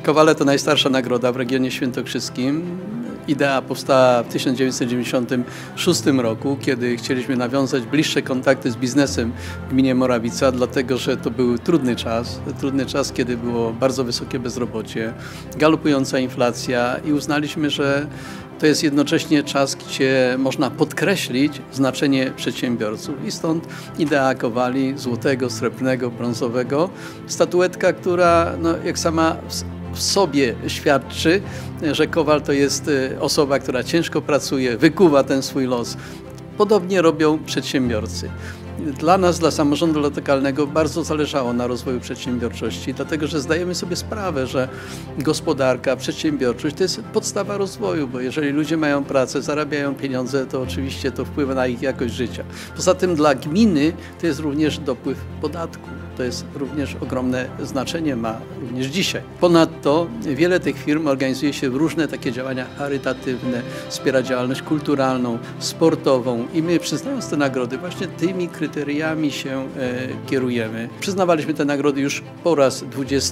Kowale to najstarsza nagroda w regionie świętokrzyskim. Idea powstała w 1996 roku, kiedy chcieliśmy nawiązać bliższe kontakty z biznesem w gminie Morawica, dlatego że to był trudny czas, kiedy było bardzo wysokie bezrobocie, galopująca inflacja i uznaliśmy, że to jest jednocześnie czas, gdzie można podkreślić znaczenie przedsiębiorców. I stąd idea kowali złotego, srebrnego, brązowego. Statuetka, która jak sama w sobie świadczy, że kowal to jest osoba, która ciężko pracuje, wykuwa ten swój los. Podobnie robią przedsiębiorcy. Dla nas, dla samorządu lokalnego bardzo zależało na rozwoju przedsiębiorczości, dlatego że zdajemy sobie sprawę, że gospodarka, przedsiębiorczość to jest podstawa rozwoju, bo jeżeli ludzie mają pracę, zarabiają pieniądze, to oczywiście to wpływa na ich jakość życia. Poza tym dla gminy to jest również dopływ podatku. To jest również ogromne znaczenie, ma również dzisiaj. Ponadto wiele tych firm organizuje się w różne takie działania charytatywne, wspiera działalność kulturalną, sportową i my przyznając te nagrody właśnie tymi kryteriami się kierujemy. Przyznawaliśmy te nagrody już po raz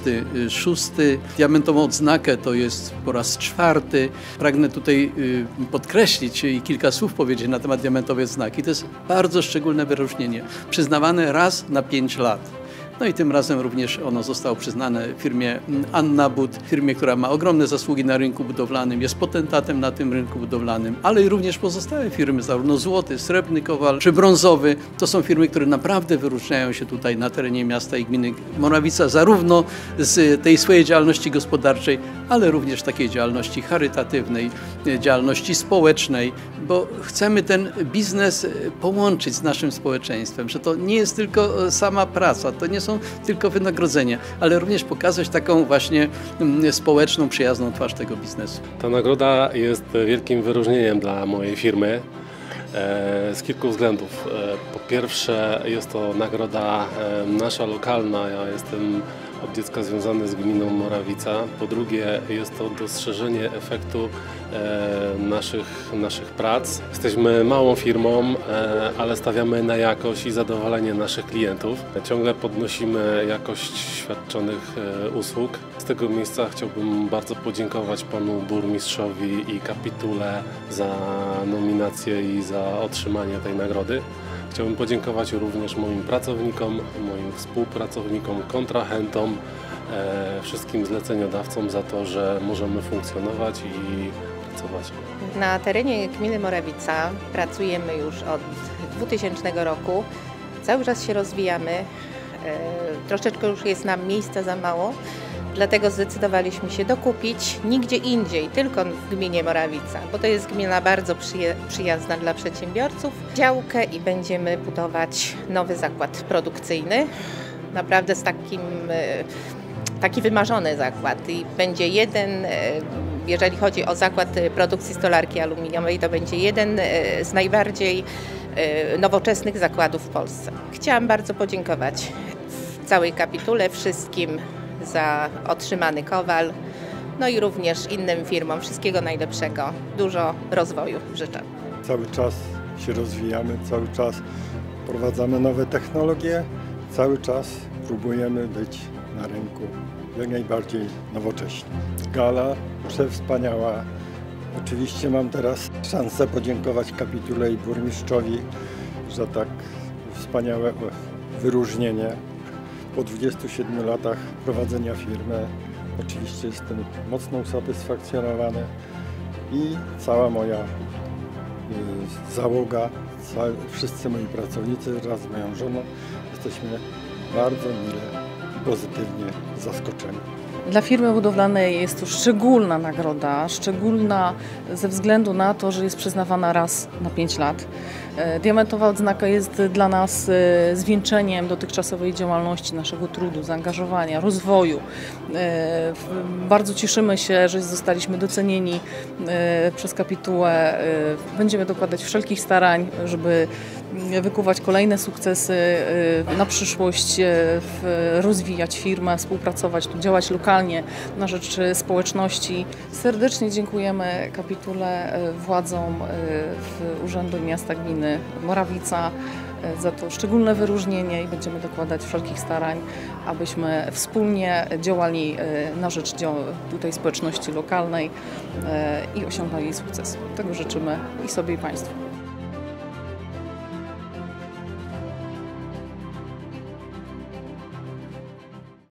26. Diamentową odznakę to jest po raz 4. Pragnę tutaj podkreślić i kilka słów powiedzieć na temat diamentowej odznaki. To jest bardzo szczególne wyróżnienie, przyznawane raz na 5 lat. No i tym razem również ono zostało przyznane firmie Anna But, firmie, która ma ogromne zasługi na rynku budowlanym, jest potentatem na tym rynku budowlanym, ale i również pozostałe firmy, zarówno złoty, srebrny kowal czy brązowy. To są firmy, które naprawdę wyróżniają się tutaj na terenie miasta i gminy Morawica, zarówno z tej swojej działalności gospodarczej, ale również takiej działalności charytatywnej, działalności społecznej, bo chcemy ten biznes połączyć z naszym społeczeństwem, że to nie jest tylko sama praca, to nie są tylko wynagrodzenia, ale również pokazać taką właśnie społeczną, przyjazną twarz tego biznesu. Ta nagroda jest wielkim wyróżnieniem dla mojej firmy z kilku względów. Po pierwsze jest to nagroda nasza lokalna, ja jestem od dziecka związany z gminą Morawica. Po drugie jest to dostrzeżenie efektu naszych prac. Jesteśmy małą firmą, ale stawiamy na jakość i zadowolenie naszych klientów. Ciągle podnosimy jakość świadczonych usług. Z tego miejsca chciałbym bardzo podziękować panu burmistrzowi i kapitule za nominację i za otrzymanie tej nagrody. Chciałbym podziękować również moim pracownikom, moim współpracownikom, kontrahentom, wszystkim zleceniodawcom za to, że możemy funkcjonować i pracować. Na terenie gminy Morawica pracujemy już od 2000 roku. Cały czas się rozwijamy. Troszeczkę już jest nam miejsca za mało. Dlatego zdecydowaliśmy się dokupić nigdzie indziej, tylko w gminie Morawica, bo to jest gmina bardzo przyjazna dla przedsiębiorców. Działkę i będziemy budować nowy zakład produkcyjny, naprawdę z taki wymarzony zakład i będzie jeden, jeżeli chodzi o zakład produkcji stolarki aluminiowej, to będzie jeden z najbardziej nowoczesnych zakładów w Polsce. Chciałam bardzo podziękować w całej kapitule wszystkim za otrzymany kowal, no i również innym firmom. Wszystkiego najlepszego, dużo rozwoju życzę. Cały czas się rozwijamy, cały czas wprowadzamy nowe technologie, cały czas próbujemy być na rynku jak najbardziej nowocześni. Gala przewspaniała. Oczywiście mam teraz szansę podziękować kapitule i burmistrzowi za tak wspaniałe wyróżnienie. Po 27 latach prowadzenia firmy oczywiście jestem mocno usatysfakcjonowany i cała moja załoga, wszyscy moi pracownicy wraz z moją żoną jesteśmy bardzo mile i pozytywnie zaskoczeni. Dla firmy budowlanej jest to szczególna nagroda, szczególna ze względu na to, że jest przyznawana raz na 5 lat. Diamentowa odznaka jest dla nas zwieńczeniem dotychczasowej działalności, naszego trudu, zaangażowania, rozwoju. Bardzo cieszymy się, że zostaliśmy docenieni przez kapitułę. Będziemy dokładać wszelkich starań, żeby wykuwać kolejne sukcesy na przyszłość, rozwijać firmę, współpracować, tu działać lokalnie na rzecz społeczności. Serdecznie dziękujemy kapitule, władzom Urzędu Miasta Gminy Morawica za to szczególne wyróżnienie i będziemy dokładać wszelkich starań, abyśmy wspólnie działali na rzecz tutaj społeczności lokalnej i osiągali sukces. Tego życzymy i sobie, i Państwu.